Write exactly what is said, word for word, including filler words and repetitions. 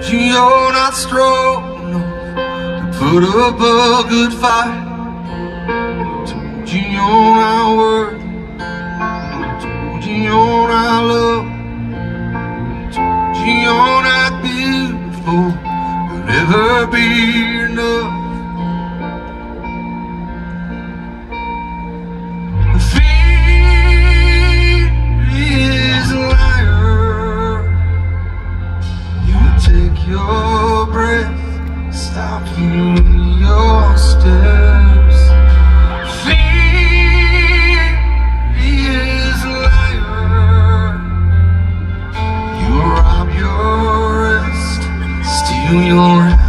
You're not strong enough to put up a good fight. Told you you're not worth it. Told you you're not loved. Told you you're not beautiful. You'll never be enough. Fear is a liar. You take your breath, stop you in your steps. Fear is a liar. You rob your rest, steal your